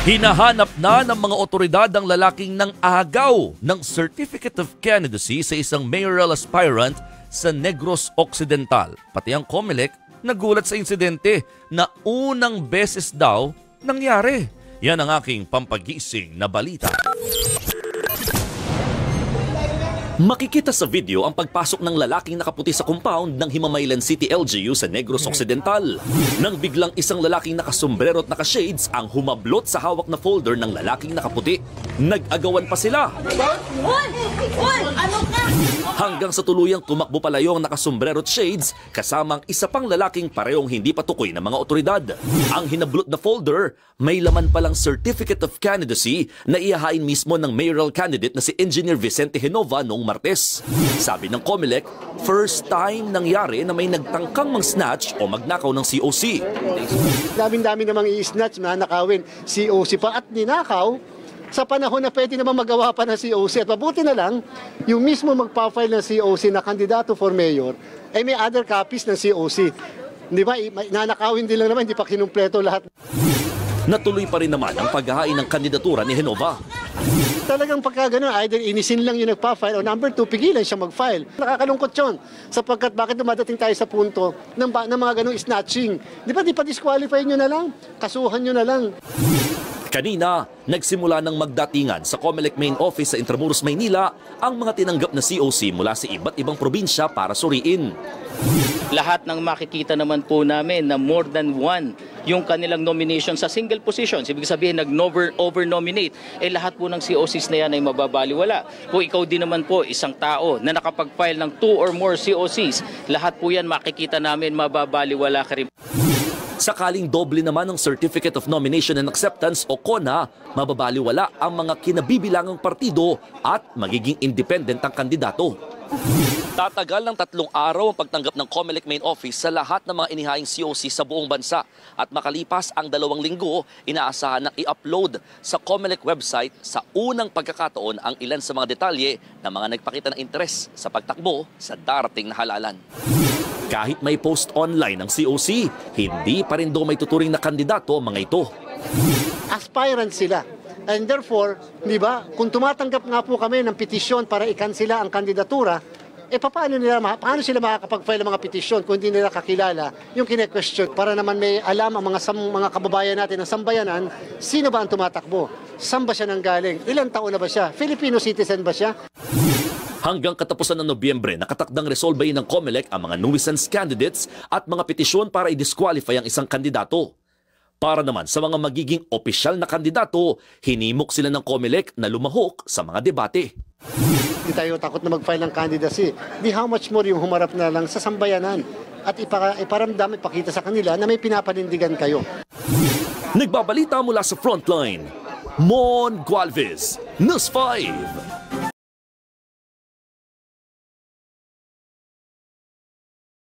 Hinahanap na ng mga otoridad ang lalaking nang agaw ng Certificate of Candidacy sa isang mayoral aspirant sa Negros Occidental. Pati ang COMELEC nagulat sa insidente na unang beses daw nangyari. Yan ang aking pampagising na balita. Makikita sa video ang pagpasok ng lalaking nakaputi sa compound ng Himamaylan City LGU sa Negros Occidental. Nang biglang isang lalaking nakasombrero at nakashades ang humablot sa hawak na folder ng lalaking nakaputi. Nag-agawan pa sila. Hanggang sa tuluyang tumakbo palayo ang nakasombrero at shades kasamang isa pang lalaking parehong hindi patukoy ng mga otoridad. Ang hinablot na folder, may laman palang Certificate of Candidacy na ihahain mismo ng mayoral candidate na si Engineer Vicente Genova noong Martes. Sabi ng COMELEC, first time nangyari na may nagtangkang mang-snatch o magnakaw ng COC. Daming-dami namang i-snatch, nanakawin, COC pa at ninakaw sa panahon na pwede naman magawa pa ng COC. At mabuti na lang, yung mismo magpa-file ng COC na kandidato for mayor, ay may other copies ng COC. Di ba? Nanakawin din lang naman, hindi pa kinumpleto lahat. Natuloy pa rin naman ang paghahain ng kandidatura ni Genova. Talagang pagka gano'n, either inisin lang yung nagpa-file o number 2, pigilan siya mag-file. Nakakalungkot yun. Sapagkat bakit dumadating tayo sa punto ng mga gano'ng snatching? Di ba, di pa disqualify nyo na lang? Kasuhan nyo na lang. Kanina, nagsimula ng magdatingan sa COMELEC main office sa Intramuros, Maynila ang mga tinanggap na COC mula sa iba't ibang probinsya para suriin. Lahat ng makikita naman po namin na more than one yung kanilang nomination sa single positions. Ibig sabihin, nag-over-nominate. Lahat po ng COCs na yan ay mababaliwala. Kung ikaw din naman po, isang tao na nakapag-file ng 2 or more COCs, lahat po yan makikita namin mababaliwala ka rin. Sakaling doble naman ng Certificate of Nomination and Acceptance o CONA, mababaliwala ang mga kinabibilangang partido at magiging independent ang kandidato. Tatagal ng 3 araw ang pagtanggap ng COMELEC main office sa lahat ng mga inihaing COC sa buong bansa. At makalipas ang 2 linggo, inaasahan ng i-upload sa COMELEC website sa unang pagkakataon ang ilan sa mga detalye ng mga nagpakita ng interes sa pagtakbo sa darating na halalan. Kahit may post online ng COC, hindi pa rin daw may tuturing na kandidato ang mga ito. Aspirant sila. And therefore, di ba, kung tumatanggap nga po kami ng petisyon para ikansila ang kandidatura, paano sila makakapag-file ng mga petisyon kung hindi nila kakilala yung kine-question para naman may alam ang mga kababayan natin ng sambayanan, sino ba ang tumatakbo? Saan ba siya nanggaling? Ilang taon na ba siya? Filipino citizen ba siya? Hanggang katapusan ng Nobyembre, nakatakdang resolbahin ng COMELEC ang mga nuisance candidates at mga petisyon para i-disqualify ang isang kandidato. Para naman sa mga magiging opisyal na kandidato, hinimok sila ng COMELEC na lumahok sa mga debate. Hindi tayo takot na mag-file ng candidacy. Di how much more yung humarap na lang sa sambayanan at iparamdam, ipakita sa kanila na may pinapanindigan kayo. Nagbabalita mula sa Frontline, Mon Gualvez, News 5.